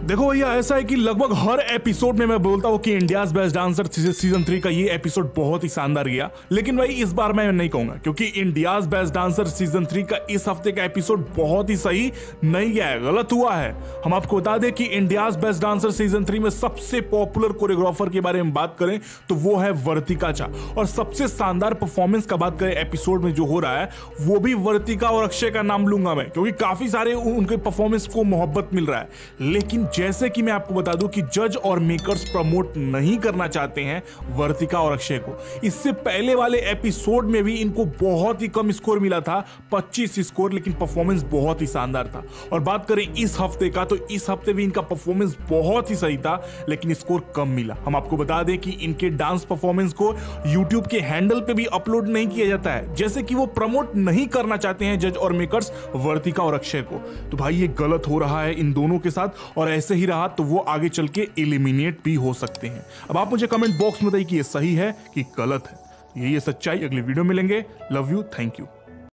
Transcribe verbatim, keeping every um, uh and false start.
देखो भैया, ऐसा है कि लगभग हर एपिसोड में मैं बोलता हूँ कि India's best dancer season three का ये एपिसोड बहुत ही शानदार गया, लेकिन भाई इस बार मैं नहीं कहूंगा, क्योंकि India's best dancer season three का इस हफ्ते का एपिसोड बहुत ही सही नहीं गया है, गलत हुआ है। हम आपको बता दें कि India's best dancer season three में सबसे पॉपुलर कोरियोग्राफर के बारे में बात करें तो वो है वर्तिका चा, और सबसे शानदार परफॉर्मेंस का बात करें एपिसोड में जो हो रहा है वो भी वर्तिका और अक्षय का नाम लूंगा मैं, क्योंकि काफी सारे उनके परफॉर्मेंस को मोहब्बत मिल रहा है। लेकिन जैसे कि मैं आपको बता दूं कि जज और मेकर्स प्रमोट नहीं करना चाहते हैं वर्तिका और अक्षय को। इससे पहले वाले एपिसोड में भी इनको बहुत ही कम स्कोर मिला था, पच्चीस स्कोर, लेकिन परफॉर्मेंस बहुत ही शानदार था। और बात करें इस हफ्ते का तो इस हफ्ते भी इनका परफॉर्मेंस बहुत ही सही था, लेकिन स्कोर कम मिला। हम आपको बता दें कि इनके डांस परफॉर्मेंस को यूट्यूब के हैंडल पे भी अपलोड नहीं किया जाता है, जैसे कि वो प्रमोट नहीं करना चाहते हैं जज और मेकर्स वर्तिका और अक्षय को। तो भाई ये गलत हो रहा है इन दोनों के साथ, और ऐसे ही रहा तो वो आगे चल के एलिमिनेट भी हो सकते हैं। अब आप मुझे कमेंट बॉक्स में बताइए कि ये सही है कि गलत है। यही है सच्चाई। अगली वीडियो मिलेंगे। Love you, thank you.